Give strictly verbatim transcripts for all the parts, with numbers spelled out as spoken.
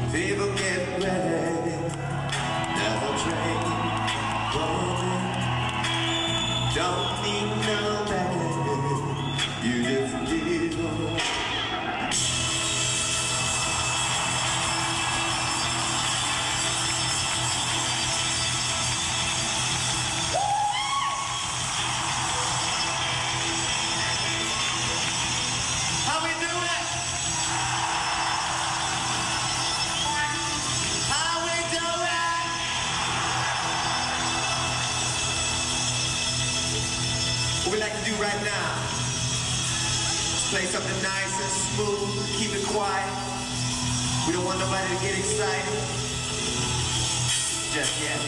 People get ready, there's a train coming. Don't need nobody, you just need one. How we doing? How we doing? What we like to do right now? Let's play something nice and smooth, keep it quiet. We don't want nobody to get excited just yet.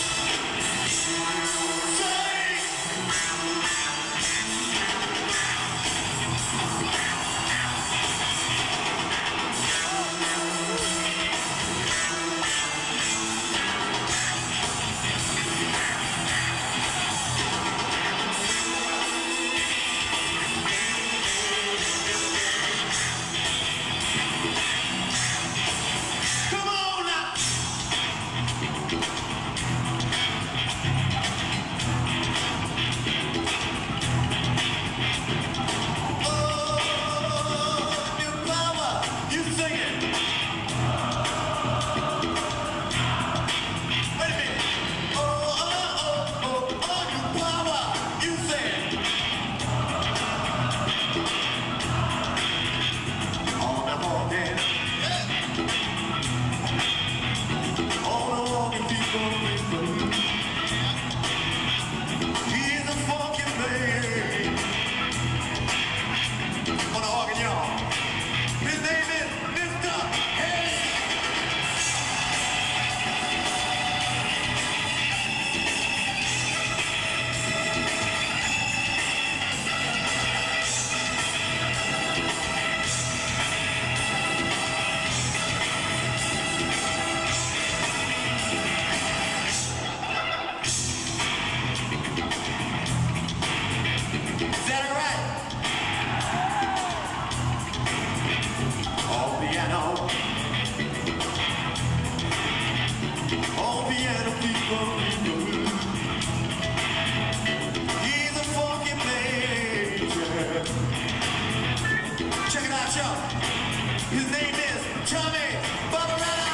Check it out, y'all. His name is Tommy Barbarella.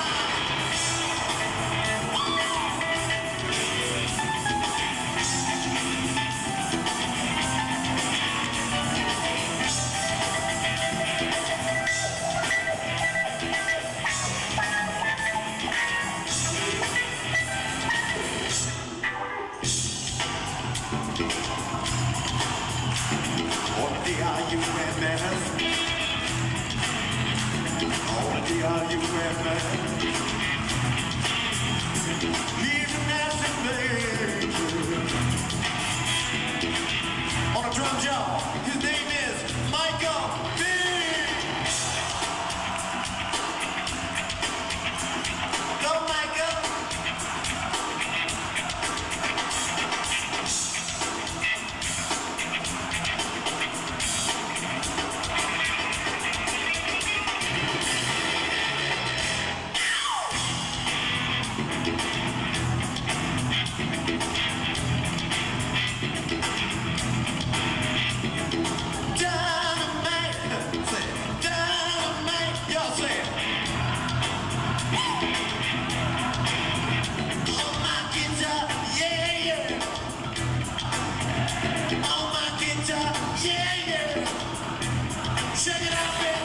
What the are you wearing, man? What the are you wearing, man? He's a massive major. On a drum job, his name is Michael B. Go, Michael. Check it out, baby.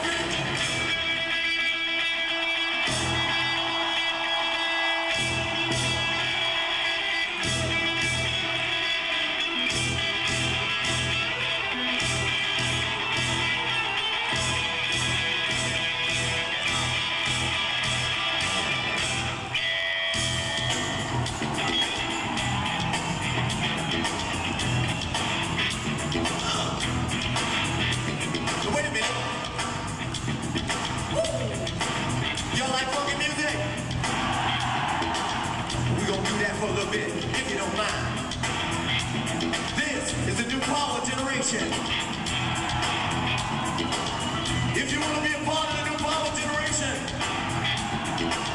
Wait a minute. Y'all like funky music? We're gonna do that for a little bit, if you don't mind. This is the new power generation. If you want to be a part of the new power generation,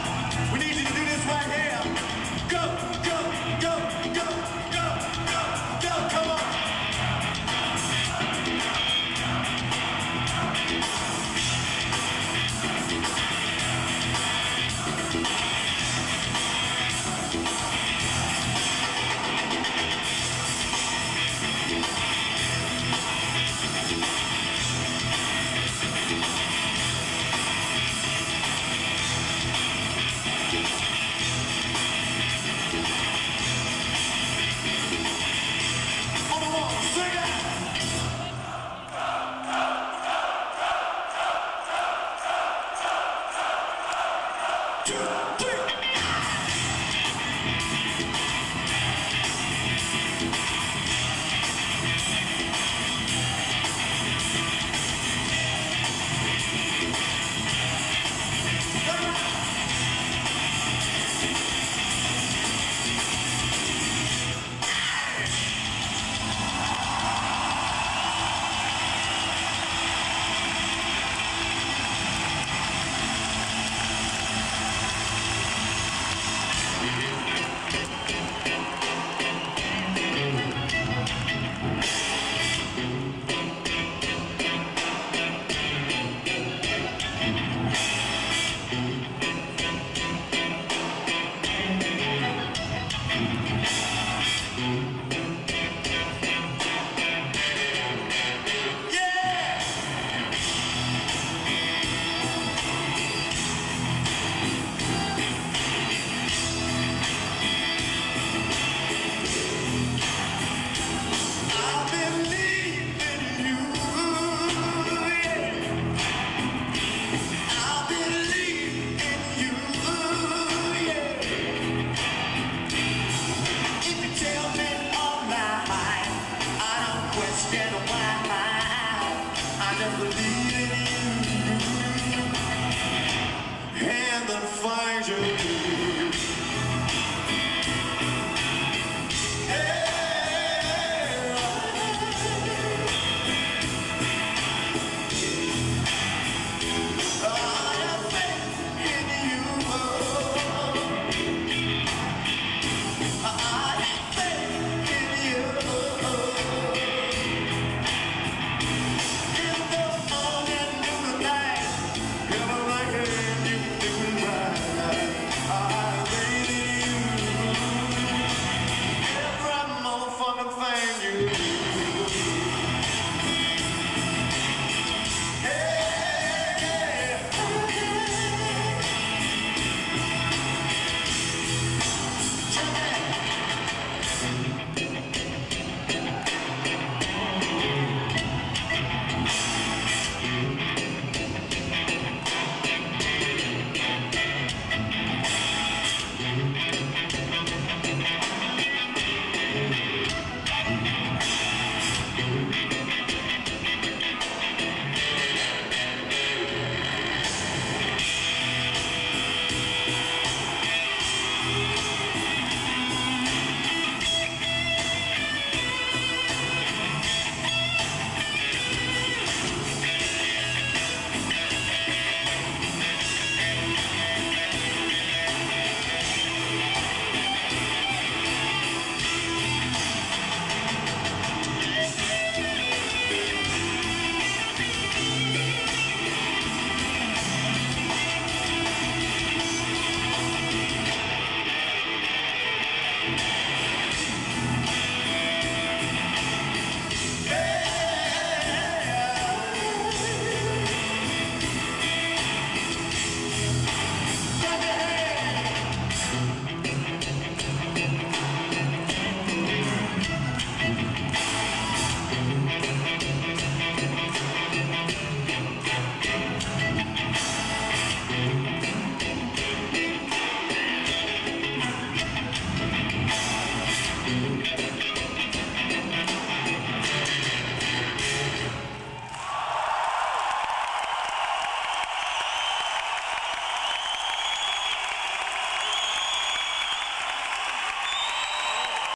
Believe in you, and then find you.